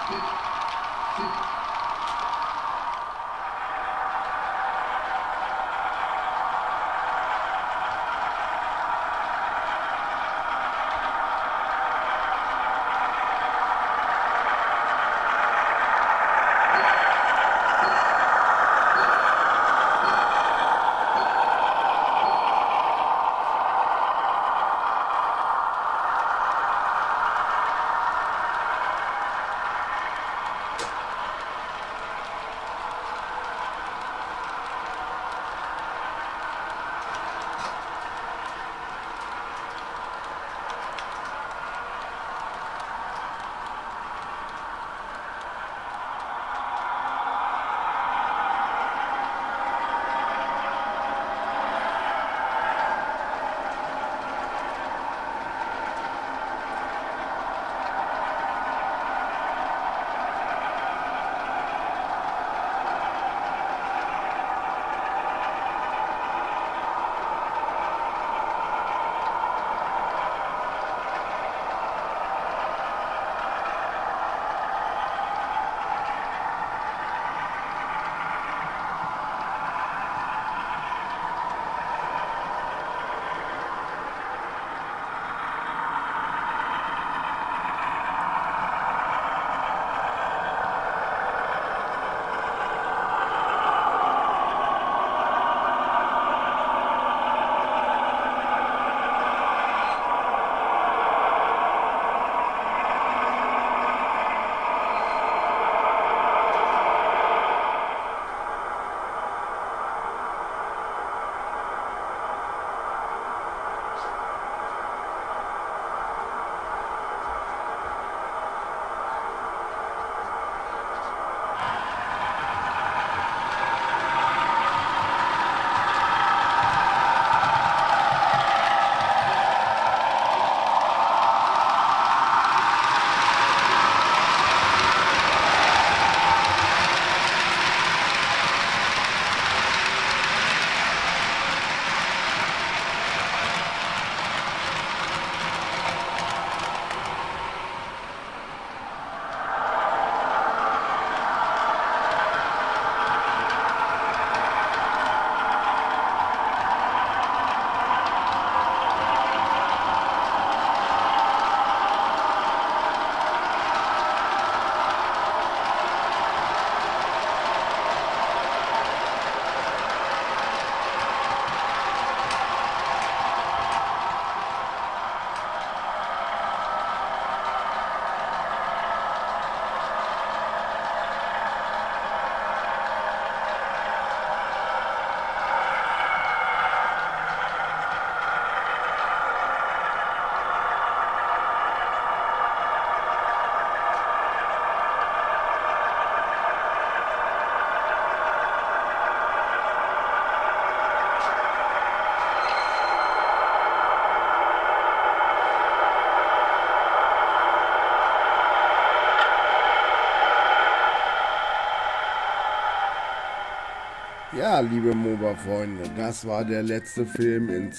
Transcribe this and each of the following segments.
Ja, liebe MOBA-Freunde, das war der letzte Film in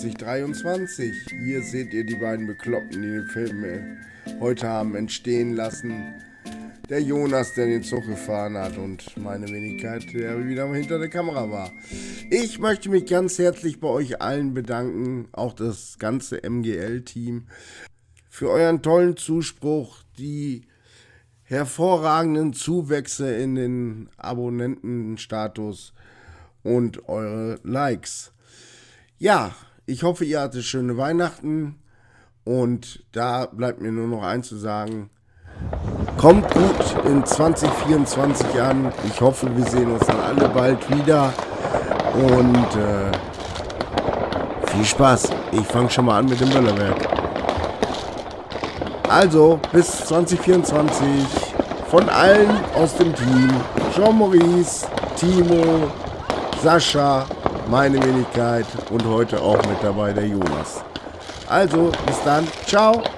2023. Hier seht ihr die beiden Bekloppten, die den Film heute haben entstehen lassen. Der Jonas, der den Zug gefahren hat, und meine Wenigkeit, der wieder hinter der Kamera war. Ich möchte mich ganz herzlich bei euch allen bedanken, auch das ganze MGL-Team, für euren tollen Zuspruch, die hervorragenden Zuwächse in den Abonnentenstatus und eure Likes. Ja, ich hoffe, ihr hattet schöne Weihnachten und da bleibt mir nur noch eins zu sagen. Kommt gut in 2024 an. Ich hoffe, wir sehen uns dann alle bald wieder und viel Spaß. Ich fange schon mal an mit dem Böllerwerk. Also, bis 2024 von allen aus dem Team. Jean-Maurice, Timo, Sascha, meine Wenigkeit und heute auch mit dabei der Jonas. Also, bis dann. Ciao.